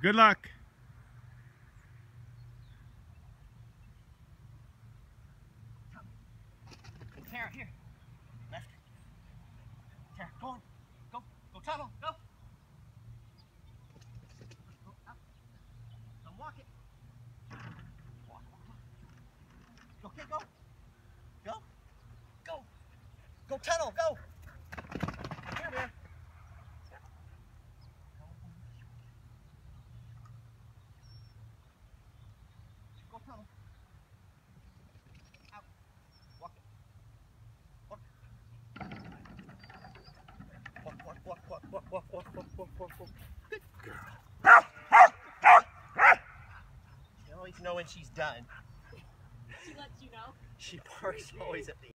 Good luck. Tara, here. Left. Tara, go on. Go. Go tunnel. Go. Go up. Don't walk it. Walk, walk, walk. Okay, go. Go. Go. Go tunnel. Go. Here, man. Go tunnel. Out. Walk it. Walk. Walk. Good girl. You always know when she's done. She lets you know. She barks always at me.